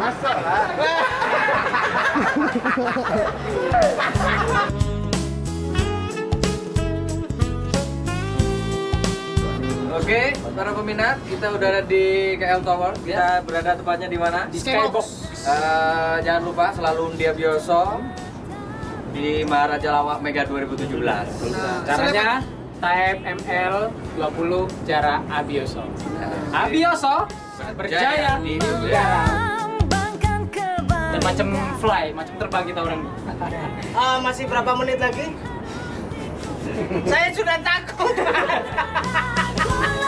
Masuk lah. Oke, para peminat, kita udah ada di KL Tower. Kita berada tepatnya di mana? Di Skybox. Jangan lupa selalu undian Bioso di Maharaja Lawak Mega 2017. Caranya type ML 20 jarak Abioso. Abioso berjaya di udara. Dan macam fly, macam terbang kita orang. Masih berapa menit lagi? Saya sudah takut.